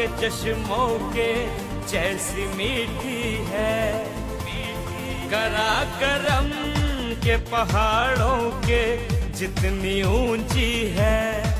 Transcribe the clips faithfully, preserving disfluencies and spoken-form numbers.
के चश्मों के जैसी मीठी है, करा करम के पहाड़ों के जितनी ऊंची है,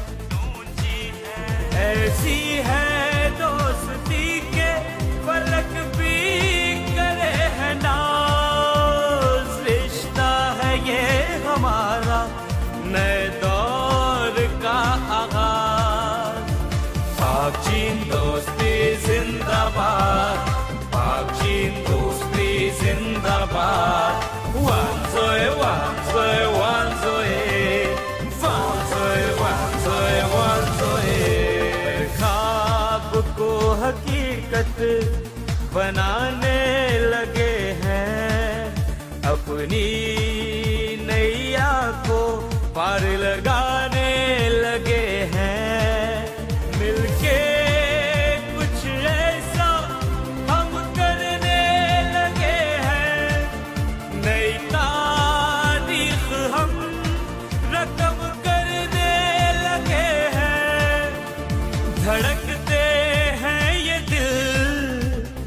ऐसी है दोस्ती के फलक भी करे है नाज। रिश्ता है ये हमारा नए दौर का आगाज। पाक चीन दोस्ती जिंदाबाद, पाक चीन दोस्ती जिंदाबाद। वांजोए वांजोए वांजोए वांजोए वांजोए वांजोए। ख्वाब को हकीकत बनाने लगे हैं, अपनी नैया को पार लगाने लगे हैं। मिलके कुछ ऐसा हम करने लगे हैं, नई तारीख हम रकम करने लगे हैं। धड़कते हैं ये दिल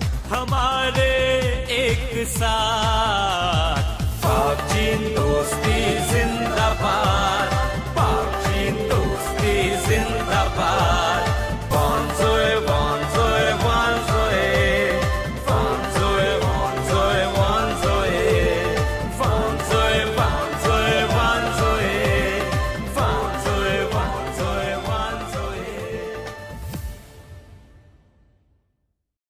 हमारे एक साथ। पाक चीन दोस्ती